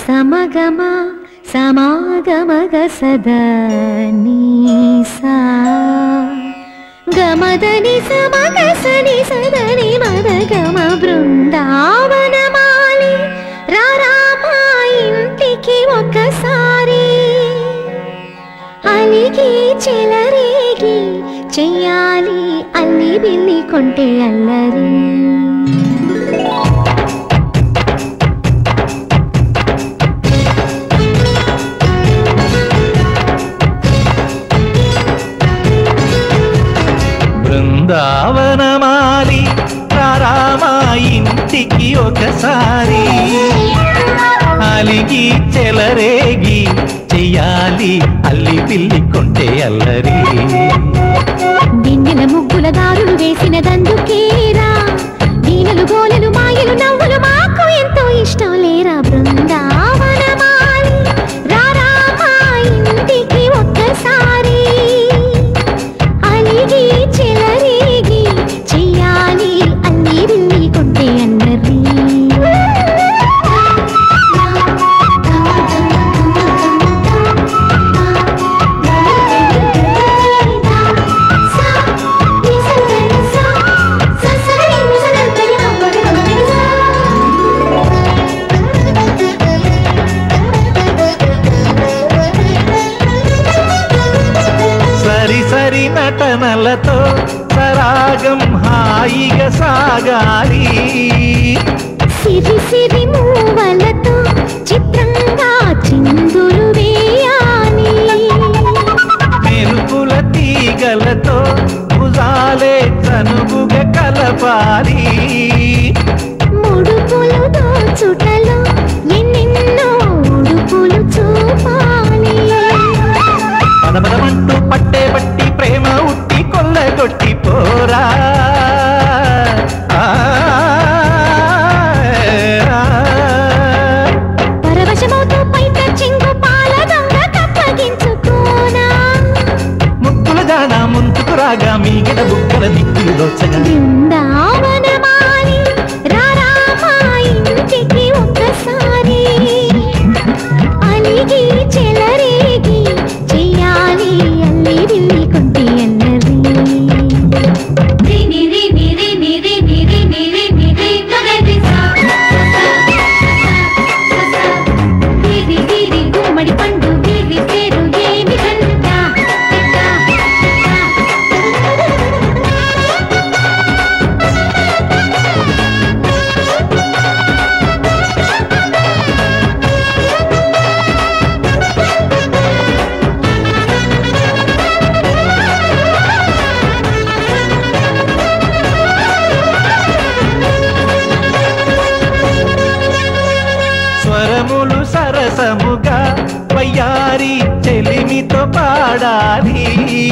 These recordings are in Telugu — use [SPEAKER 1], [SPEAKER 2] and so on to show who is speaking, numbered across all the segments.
[SPEAKER 1] సమగమ సమాగమగ సదా నీసా గమదని సమగ సని సదని మదగమ బృందావనమాలి రారామా ఇంటికి ఒకసారి అలిగి చెలరేగి చెయ్యాలి అల్లి బిల్లి కొంటే అల్లరి
[SPEAKER 2] బృందావనమాలి రారామా ఇంటికి ఒకసారి అలిగి చెలరేగి చెయ్యాలి అల్లి పిల్లి కొంటే అల్లరి
[SPEAKER 1] దిన్నెల ముగ్గుల దారులు వేసిన దందుకేరా దీనలు గోలలు మాయలు నవ్వులు మాకు ఎంతో ఇష్టం లేరా బృందావనమాలి రారామా ఇంటికి ఒక్కసారి అలిగి చెలరేగి చెయ్యాలి అల్లి బిల్లి కొంటే అల్లరి
[SPEAKER 2] సరి నటనలతో సరాగం హాయిగా సాగాలి
[SPEAKER 1] సిరి సిరి మూవలతో చిత్రంగా చిందులు వేయాలి
[SPEAKER 2] మెరుపుల తీగలతో భుజాలే చనువుగా కలపాలి
[SPEAKER 1] ముడుపులు దోచుటలో ఎన్నెన్నో ఉడుపులు చూపాలి
[SPEAKER 2] పదపదమంటూ పట్టే బట్టి ప్రేమ ఉట్టి కొల్లగొట్టి పోరా
[SPEAKER 1] పరవశమవుతూ పైట చెంగు పాల దొంగ కప్పగించుకోనా
[SPEAKER 2] ముక్కుల జాన ముందుకు రాగా మీగడ బుక్కల దిక్కులు దోచగా
[SPEAKER 1] బృందావనమాలి రారామా ఇంటికి ఒక్కసారి అలిగి చెలరేగి చెయ్యాలి అల్లి బిల్లి కొంటే అల్లరి గుమ్మడి పండు వీరి పేరు ఏమి కంటా
[SPEAKER 2] స్వరములు సరసముగా వయ్యారి చెలిమితో పాడాలి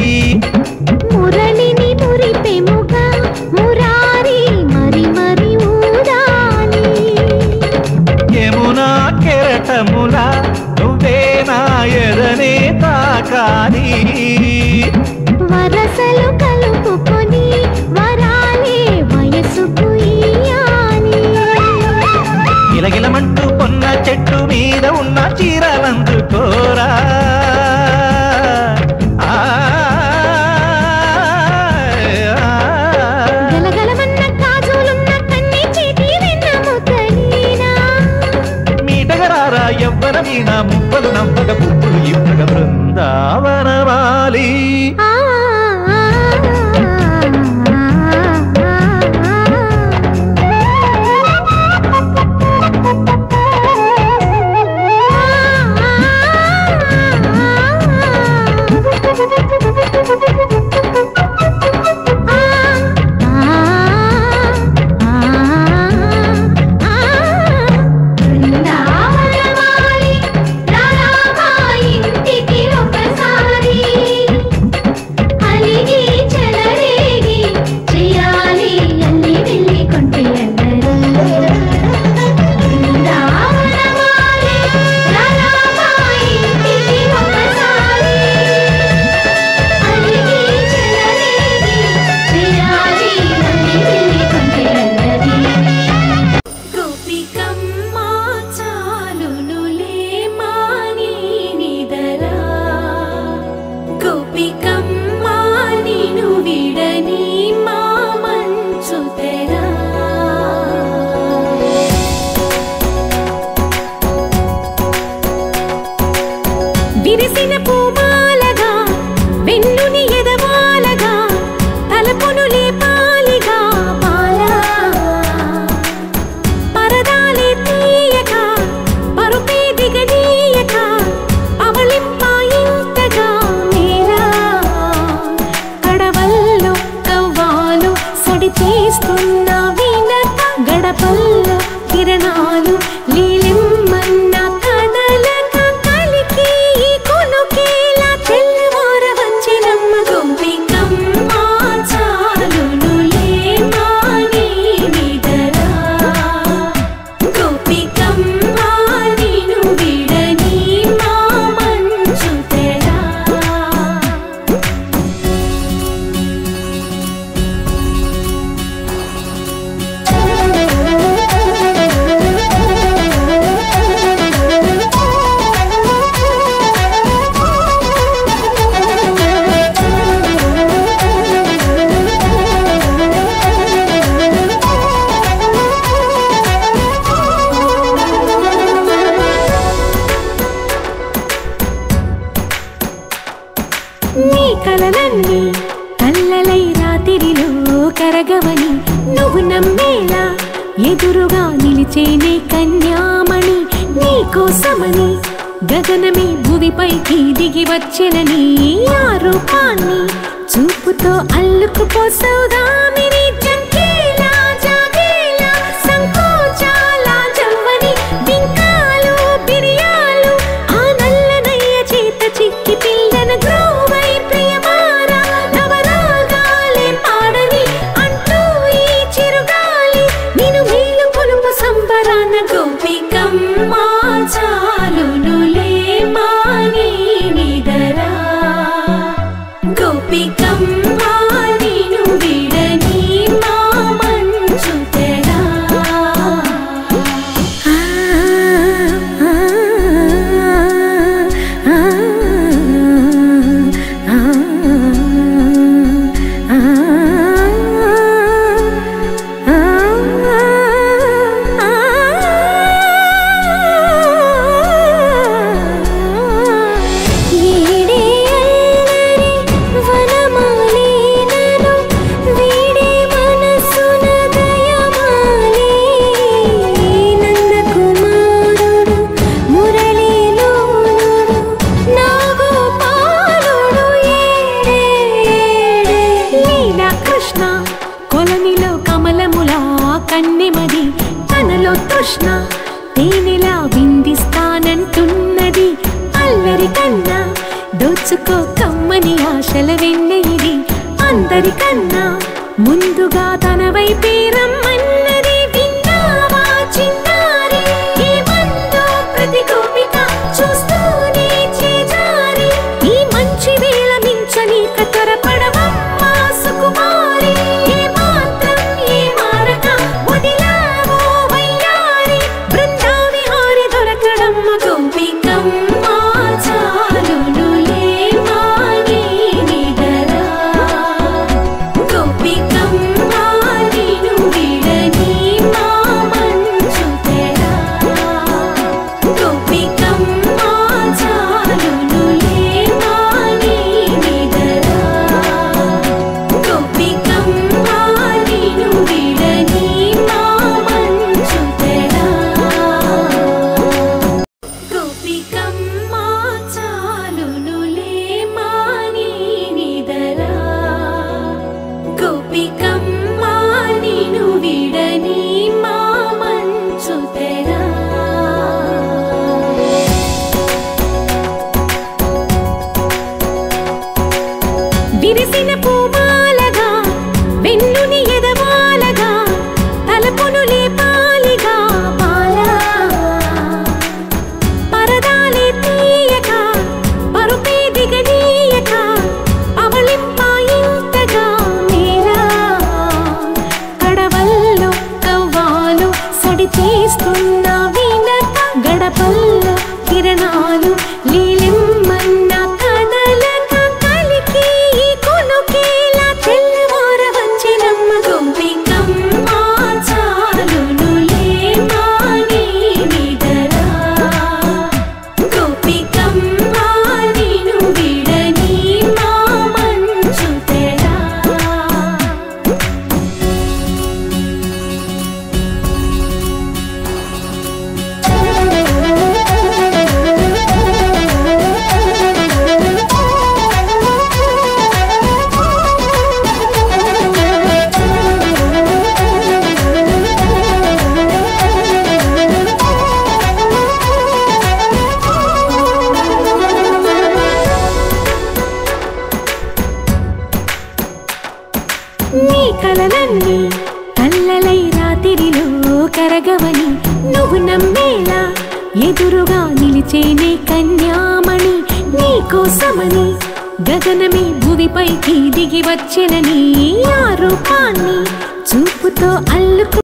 [SPEAKER 1] మురళిని మురిపెముగా మురారి మరి మరి ఊదాలి
[SPEAKER 2] యమునా కెరటములా నువ్వే నా ఎదనే తాకాలి
[SPEAKER 1] వరసలు కలుపుకొని వరాలే వయసుకు ఇయ్యాలి
[SPEAKER 2] గిలగిలమంటూ పొన్న చెట్టు మీద ఉన్న చీరలందుకోరా
[SPEAKER 1] గలగలమన్న కాజులున్న కన్ని చేతి వెన్న ముద్దలీనా
[SPEAKER 2] మీటగరారా ఎవ్వర వీణ ముప్పలు నవ్వగ పువ్వులు ఇవ్వగ బృందావనమాలి
[SPEAKER 1] బృందావనమాలి రారామా ఇంటికి ఒకసారి కలలన్నీ కల్లలై రాత్రిలో కరగవని నువ్వు నమ్మేలా ఎదురుగా నిలిచేనే కన్యామణి నీకోసమని గగనమే భూమిపైకి దిగి వచ్చెనని ఆ రూపాన్ని చూపుతో అల్లుకుపోసౌదామిని జంకేలా జాగేలా సంకోచాల జవ్వని బింకాలు బిరియాలు ఆ నల్లనయ్య చేత చిక్కి పిల్లన గ్రోవై ప్రియమారా నవరాగాలే పాడని అంటూ ఈ చిరుగాలి నిన్ను మేలు కొలుపు సంబరాన గోపికమ్మ చాలునులే మాని నిదరా గోపికమ్మ నిన్ను విడని మా మంచు తెరా కొలనిలో కమలములా కన్నెమది తనలో తృష్ణ తేనెలా విందిస్తానంటున్నది అల్లరి కన్నా దోచుకో కమ్మని ఆశల వెన్నెయిది అందరికన్నా ముందుగా తన వైపే రమ్మన్నది విన్నావా చిన్నారి ఏమందో ప్రతి గోపిక చూస్తూనే చేజారి ఈ మంచి వేళ మించని కతరపడవమ్మ సుకుమారి ఏ మాత్రం ఏ మారక వదిలావో వయ్యారి బృందావిహారి దొరకడమ్మ గోపికమ్మ చాలునులే మాని నిదరా గోపికమ్మ నిన్ను విడని మా మంచు తెరా గోపికమ్మ చాలునులే మాని నిదరా గోపికమ్మ నిన్ను విడని మా మంచు తెరా గోపికమ్మ చాలునులే మాని నిదరా గోపికమ్మ నిన్ను విడని మా మంచు తెరా విరిసిన పూమాలగా వెన్నుని ఎదవాలగా తలపును లేపాలిగా బాలా పరదాలే తీయక పరుపే దిగనీయక అవలింపాయింతగా మేరా కడవల్లో కవ్వాలు సడి చేస్తున్న వినక గడపల్లో కిరణాలు లీలిమ్మన్న కదలక కలికి ఈ కొనుకేలా తెల్లవార వచ్చినమ్మ గోపికమ్మ చాలునులే మాని నిదరా గోపికమ్మ నిన్ను విడని మా మంచు తెరా నీ కలలన్నీ కల్లలై రాత్రిలో కరగవని నువ్వు నమ్మేలా ఎదురుగా నిలిచేనే కన్యామణి నీకోసమని గగనమే భూమిపైకి దిగి వచ్చెనని ఆ